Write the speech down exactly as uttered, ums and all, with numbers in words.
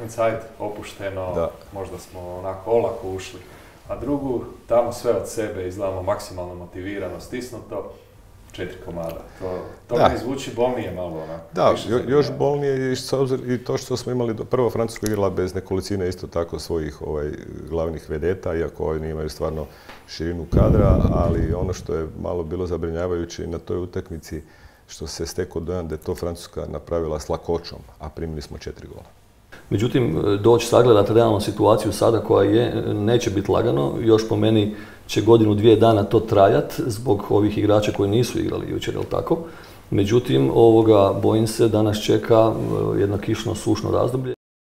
utakmica, ajde, opušteno, da. možda smo onako olako ušli. A drugu, tamo sve od sebe izgledamo maksimalno motivirano, stisnuto, četiri komada. To, to mi zvuči bolnije malo. Onako, da, jo, još bolnije i, i to što smo imali, do, prvo Francuska igrala bez nekolicine isto tako svojih ovaj, glavnih vedeta, iako oni imaju stvarno širinu kadra, ali ono što je malo bilo zabrinjavajuće na toj utakmici, što se stekao dojam da je to Francuska napravila s lakoćom, a primili smo četiri gola. Međutim, doći sagledati realnu situaciju sada koja je, neće biti lagano. Još po meni će godinu, dvije dana to trajat zbog ovih igrača koji nisu igrali jučer, jel tako? Međutim, ovoga, bojim se da nas čeka jedno kišno, sušno razdoblje.